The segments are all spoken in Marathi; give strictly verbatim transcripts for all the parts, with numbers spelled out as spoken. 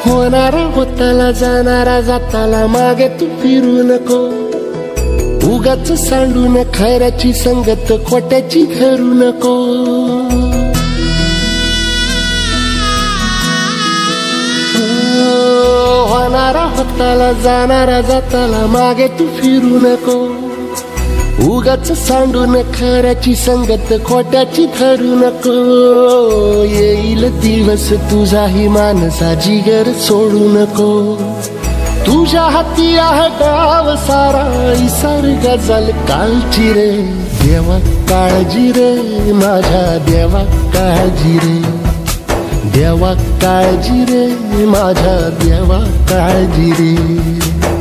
होणारा होताला जाणारा जाताला मागे तू फिरू नको, उगाच सांडून खैराची संगत खोट्याची धरू नको. होणारा होताला जाणारा जाताला मागे तू फिरू नको, उगाच सांडून खऱ्याची संगत खोट्याची धरू नको. येईल दिवस तुझाही मानसा जिगर सोडू नको, तुझ्या हाती आहे गाव सारा इसार गजल कालची रे. देवा काळजी रे माझ्या देवा काळजी रे, देवा काळजी रे माझ्या देवा काळजी रे.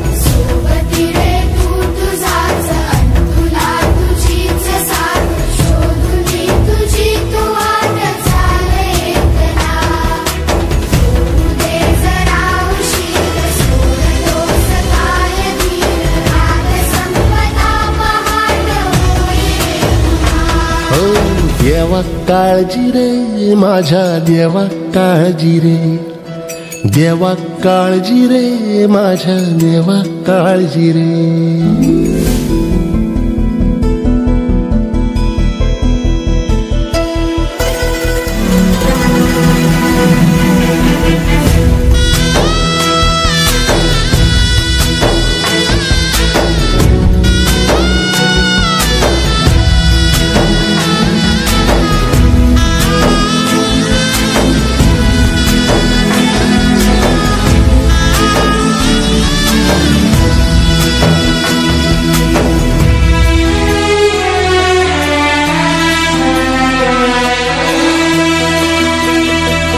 देवा काळजी रे माझ्या देवा काळजी रे, देवा काळजी रे माझ्या देवा काळजी रे.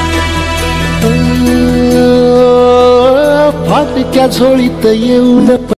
फाटक्या झोळीत येऊन